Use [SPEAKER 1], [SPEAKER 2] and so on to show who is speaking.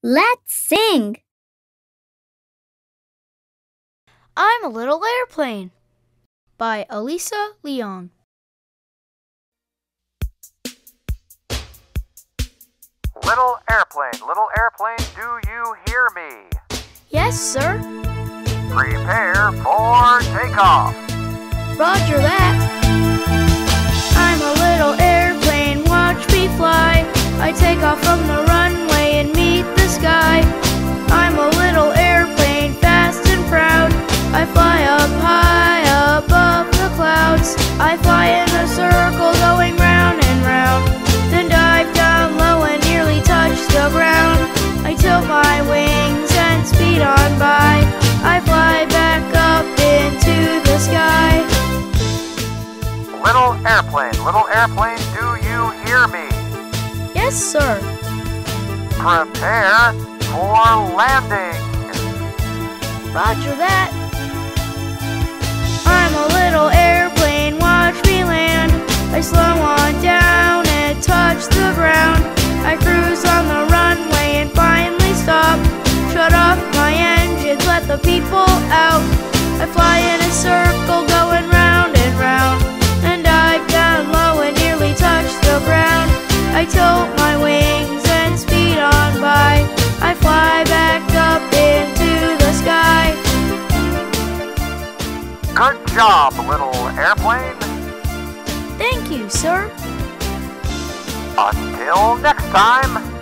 [SPEAKER 1] Let's sing.
[SPEAKER 2] I'm a Little Airplane by Elisa Leong.
[SPEAKER 3] Little airplane, do you hear me?
[SPEAKER 2] Yes, sir.
[SPEAKER 3] Prepare for takeoff.
[SPEAKER 2] Roger that. I'm a little airplane, watch me fly. I take off from the runway and meet the sky. I'm a little airplane, fast and proud. I fly up high above the clouds. I fly in a circle going round and round, then dive down low and nearly touch the ground. I tilt my wings and speed on by. I fly back up into the sky.
[SPEAKER 3] Little airplane, do you hear me?
[SPEAKER 2] Yes, sir.
[SPEAKER 3] Prepare for landing.
[SPEAKER 2] Roger that. I'm a little airplane, watch me land. I slow on down and touch the ground. I cruise on the runway and finally stop. Shut off my engines, let the people out. I fly in a circle going round and round, and dive down low and nearly touch the ground. I tilt my wings and speed on by. I fly back up into the sky.
[SPEAKER 3] Good job, little airplane.
[SPEAKER 2] Thank you, sir.
[SPEAKER 3] Until next time.